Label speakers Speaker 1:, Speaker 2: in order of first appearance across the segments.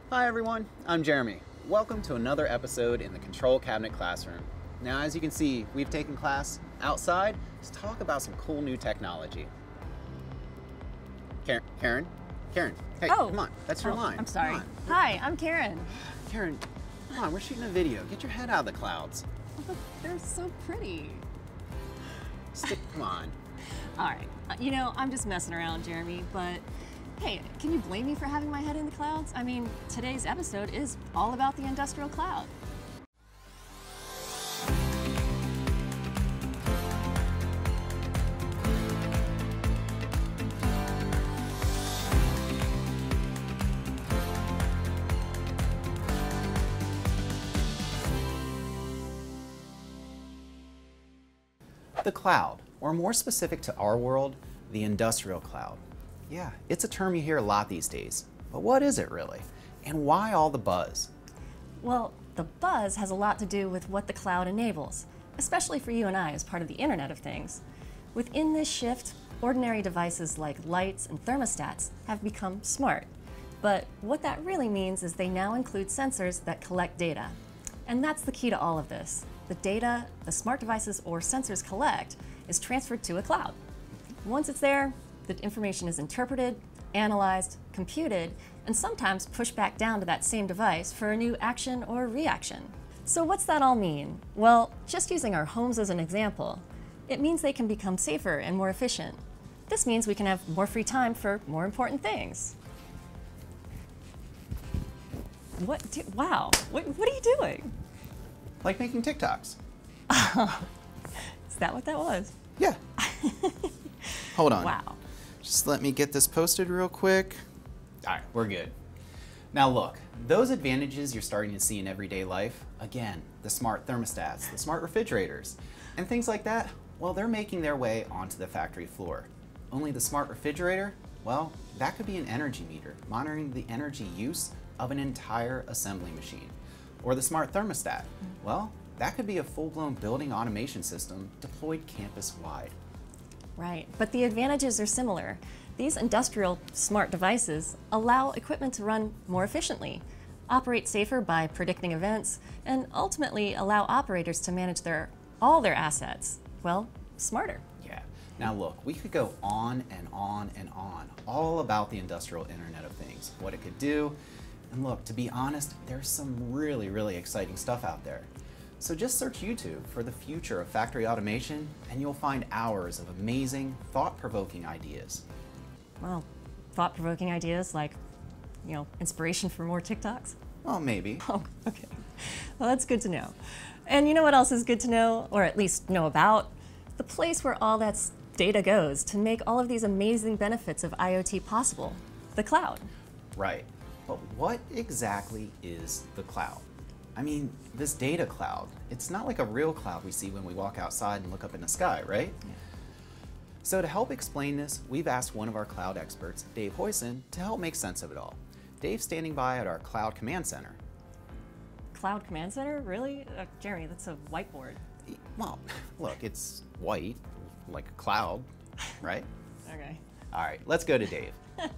Speaker 1: Hi everyone, I'm Jeremy. Welcome to another episode in the Control Cabinet Classroom. Now, as you can see, we've taken class outside to talk about some cool new technology. Karen, hey, come on, that's your line.
Speaker 2: I'm sorry.
Speaker 1: Come on.
Speaker 2: Hi, I'm Karen.
Speaker 1: Karen, come on, we're shooting a video. Get your head out of the clouds.
Speaker 2: They're so pretty.
Speaker 1: Come on.
Speaker 2: All right, you know, I'm just messing around, Jeremy, but hey, can you blame me for having my head in the clouds? I mean, today's episode is all about the industrial cloud.
Speaker 1: The cloud, or more specific to our world, the industrial cloud. Yeah, it's a term you hear a lot these days, but what is it really? And why all the buzz?
Speaker 2: Well, the buzz has a lot to do with what the cloud enables, especially for you and I as part of the Internet of Things. Within this shift, ordinary devices like lights and thermostats have become smart. But what that really means is they now include sensors that collect data. And that's the key to all of this. The data the smart devices or sensors collect is transferred to a cloud. Once it's there, the information is interpreted, analyzed, computed, and sometimes pushed back down to that same device for a new action or reaction. So what's that all mean? Well, just using our homes as an example, it means they can become safer and more efficient. This means we can have more free time for more important things. Wow, what are you doing?
Speaker 1: Like making TikToks.
Speaker 2: Is that what that was?
Speaker 1: Yeah. Hold on.
Speaker 2: Wow.
Speaker 1: Just let me get this posted real quick. All right, we're good. Now look, those advantages you're starting to see in everyday life, again, the smart thermostats, the smart refrigerators, and things like that, well, they're making their way onto the factory floor. Only the smart refrigerator, well, that could be an energy meter, monitoring the energy use of an entire assembly machine. Or the smart thermostat, well, that could be a full-blown building automation system deployed campus-wide.
Speaker 2: Right, but the advantages are similar. These industrial smart devices allow equipment to run more efficiently, operate safer by predicting events, and ultimately allow operators to manage all their assets, well, smarter.
Speaker 1: Yeah. Now look, we could go on and on and on, all about the industrial Internet of Things, what it could do. And look, to be honest, there's some really exciting stuff out there. So just search YouTube for the future of factory automation and you'll find hours of amazing, thought-provoking ideas.
Speaker 2: Well, thought-provoking ideas like, you know, inspiration for more TikToks?
Speaker 1: Well, maybe.
Speaker 2: Oh, okay. Well, that's good to know. And you know what else is good to know, or at least know about? The place where all that data goes to make all of these amazing benefits of IoT possible, the cloud.
Speaker 1: Right. But what exactly is the cloud? I mean, this data cloud, it's not like a real cloud we see when we walk outside and look up in the sky, right? Yeah. So to help explain this, we've asked one of our cloud experts, Dave Hoyson, to help make sense of it all. Dave's standing by at our Cloud Command Center.
Speaker 2: Cloud Command Center? Really? Jeremy, that's a whiteboard.
Speaker 1: Well, look, it's white, like a cloud, right?
Speaker 2: Okay.
Speaker 1: All right, let's go to Dave.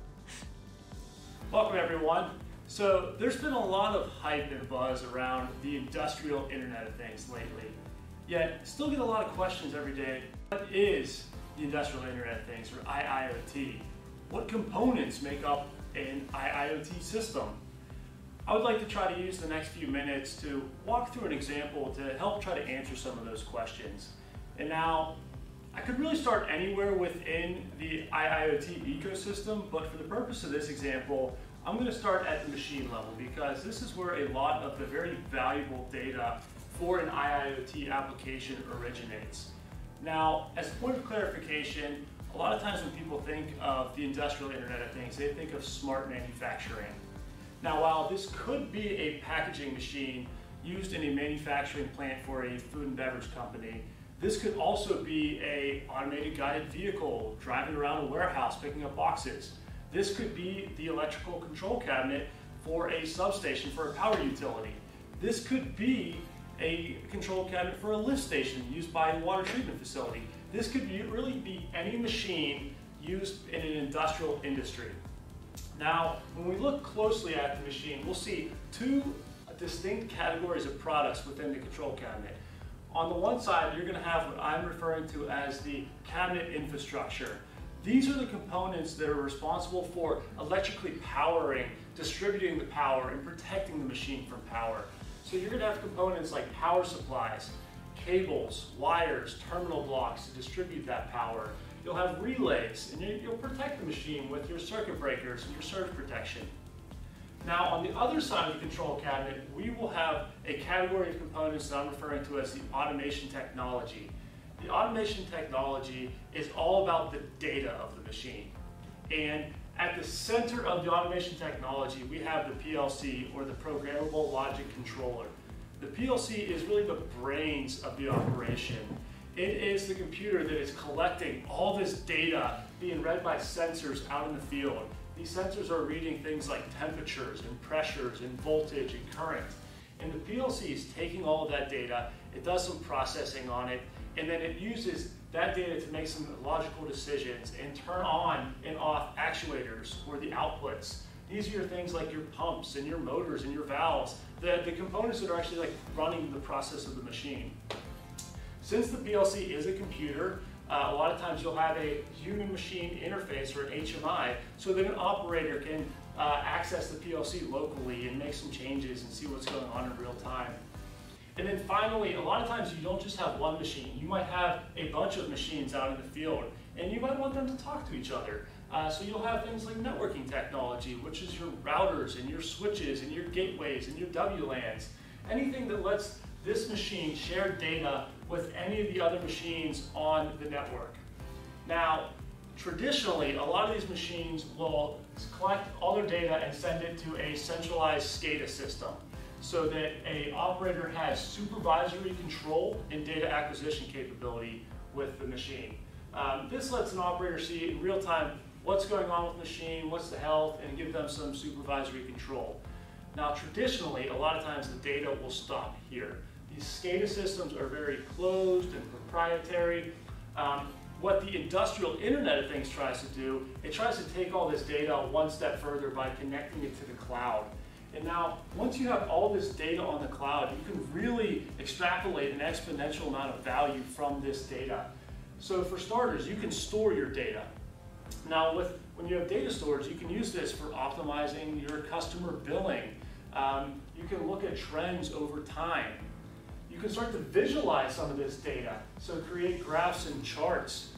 Speaker 3: Welcome everyone. So there's been a lot of hype and buzz around the industrial Internet of Things lately. Yet still get a lot of questions every day. What is the industrial Internet of Things, or IIoT? What components make up an IIoT system? I would like to try to use the next few minutes to walk through an example to help try to answer some of those questions. And now, I could really start anywhere within the IIoT ecosystem, but for the purpose of this example, I'm going to start at the machine level because this is where a lot of the very valuable data for an IIoT application originates. Now, as a point of clarification, a lot of times when people think of the industrial Internet of Things, they think of smart manufacturing. Now, while this could be a packaging machine used in a manufacturing plant for a food and beverage company, this could also be an automated guided vehicle driving around a warehouse picking up boxes. This could be the electrical control cabinet for a substation for a power utility. This could be a control cabinet for a lift station used by a water treatment facility. This could really be any machine used in an industrial industry. Now, when we look closely at the machine, we'll see two distinct categories of products within the control cabinet. On the one side, you're going to have what I'm referring to as the cabinet infrastructure. These are the components that are responsible for electrically powering, distributing the power, and protecting the machine from power. So you're going to have components like power supplies, cables, wires, terminal blocks to distribute that power. You'll have relays, and you'll protect the machine with your circuit breakers and your surge protection. Now, on the other side of the control cabinet, we will have a category of components that I'm referring to as the automation technology. The automation technology is all about the data of the machine. And at the center of the automation technology, we have the PLC, or the Programmable Logic Controller. The PLC is really the brains of the operation. It is the computer that is collecting all this data being read by sensors out in the field. These sensors are reading things like temperatures and pressures and voltage and current. And the PLC is taking all of that data, it does some processing on it, and then it uses that data to make some logical decisions and turn on and off actuators, or the outputs. These are your things like your pumps and your motors and your valves, the components that are actually like running the process of the machine. Since the PLC is a computer, a lot of times you'll have a human machine interface, or an HMI, so that an operator can access the PLC locally and make some changes and see what's going on in real time. And then finally, a lot of times you don't just have one machine. You might have a bunch of machines out in the field, and you might want them to talk to each other. So you'll have things like networking technology, which is your routers and your switches and your gateways and your WLANs. Anything that lets this machine share data with any of the other machines on the network. Now, traditionally, a lot of these machines will collect all their data and send it to a centralized SCADA system, so that an operator has supervisory control and data acquisition capability with the machine. This lets an operator see in real time what's going on with the machine, what's the health, and give them some supervisory control. Now, traditionally, a lot of times the data will stop here. These SCADA systems are very closed and proprietary. What the industrial Internet of Things tries to do, it tries to take all this data one step further by connecting it to the cloud. And now, once you have all this data on the cloud, you can really extrapolate an exponential amount of value from this data. So for starters, you can store your data. Now, when you have data storage, you can use this for optimizing your customer billing. You can look at trends over time. You can start to visualize some of this data, so create graphs and charts,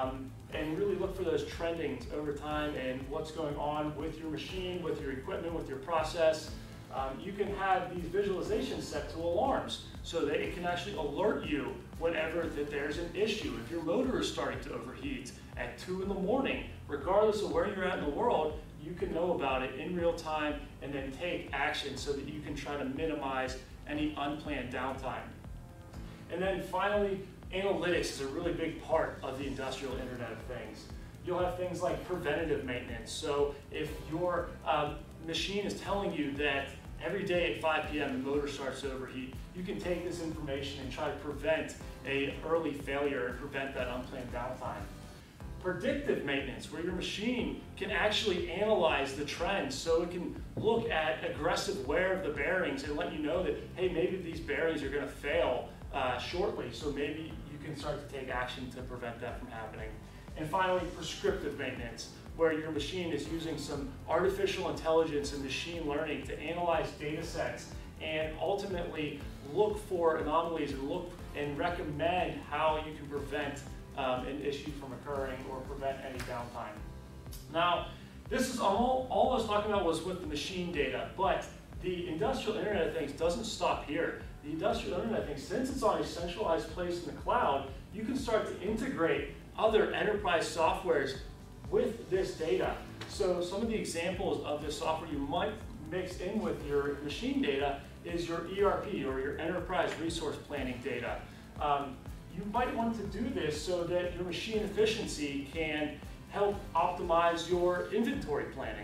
Speaker 3: and really look for those trendings over time and what's going on with your machine, with your equipment, with your process. You can have these visualizations set to alarms, so that it can actually alert you whenever that there's an issue. If your motor is starting to overheat at 2 in the morning, regardless of where you're at in the world, you can know about it in real time and then take action so that you can try to minimize any unplanned downtime. And then finally, analytics is a really big part of the industrial Internet of Things. You'll have things like preventative maintenance. So if your machine is telling you that every day at 5 p.m. the motor starts to overheat, you can take this information and try to prevent an early failure and prevent that unplanned downtime. Predictive maintenance, where your machine can actually analyze the trends, so it can look at aggressive wear of the bearings and let you know that, hey, maybe these bearings are going to fail shortly, so maybe you can start to take action to prevent that from happening. And finally, prescriptive maintenance, where your machine is using some artificial intelligence and machine learning to analyze data sets and ultimately look for anomalies and look and recommend how you can prevent an issue from occurring or prevent any downtime. Now, this is all I was talking about was with the machine data, but the industrial Internet of Things doesn't stop here. The industrial Internet of Things, since it's on a centralized place in the cloud, you can start to integrate other enterprise softwares with this data. So some of the examples of this software you might mix in with your machine data is your ERP, or your enterprise resource planning data. You might want to do this so that your machine efficiency can help optimize your inventory planning.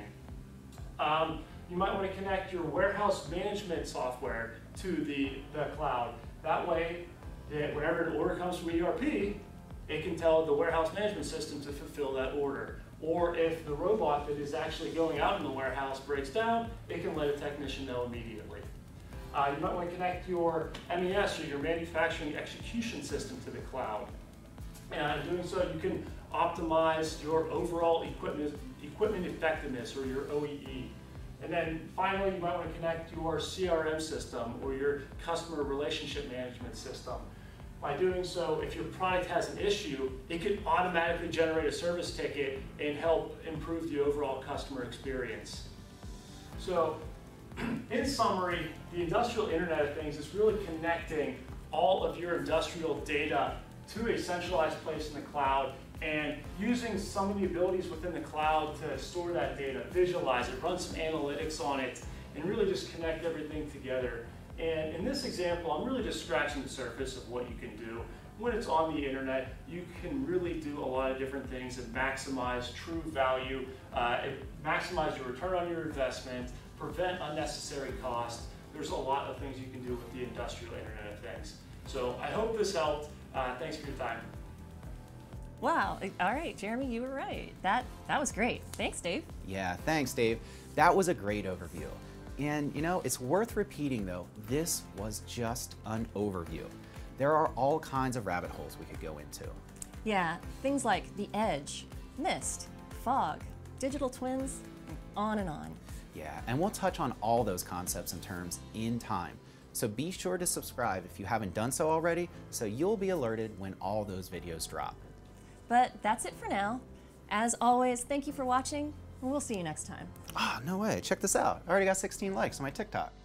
Speaker 3: You might want to connect your warehouse management software to the cloud. That way, that whenever an order comes from ERP, it can tell the warehouse management system to fulfill that order. Or if the robot that is actually going out in the warehouse breaks down, it can let a technician know immediately. You might want to connect your MES or your manufacturing execution system to the cloud. And in doing so, you can optimize your overall equipment effectiveness, or your OEE. And then finally, you might want to connect your CRM system or your customer relationship management system. By doing so, if your product has an issue, it could automatically generate a service ticket and help improve the overall customer experience. So, in summary, the industrial Internet of Things is really connecting all of your industrial data to a centralized place in the cloud, and using some of the abilities within the cloud to store that data, visualize it, run some analytics on it, and really just connect everything together. And in this example, I'm really just scratching the surface of what you can do. When it's on the internet, you can really do a lot of different things and maximize true value, maximize your return on your investment, prevent unnecessary cost. There's a lot of things you can do with the industrial Internet of Things. So I hope this helped. Thanks for your time.
Speaker 2: Wow, all right, Jeremy, you were right. That was great. Thanks, Dave.
Speaker 1: Yeah, thanks, Dave. That was a great overview. And you know, it's worth repeating though, this was just an overview. There are all kinds of rabbit holes we could go into.
Speaker 2: Yeah, things like the edge, mist, fog, digital twins, and on and on.
Speaker 1: Yeah, and we'll touch on all those concepts and terms in time. So be sure to subscribe if you haven't done so already, so you'll be alerted when all those videos drop.
Speaker 2: But that's it for now. As always, thank you for watching, and we'll see you next time.
Speaker 1: Ah, no way, check this out. I already got 16 likes on my TikTok.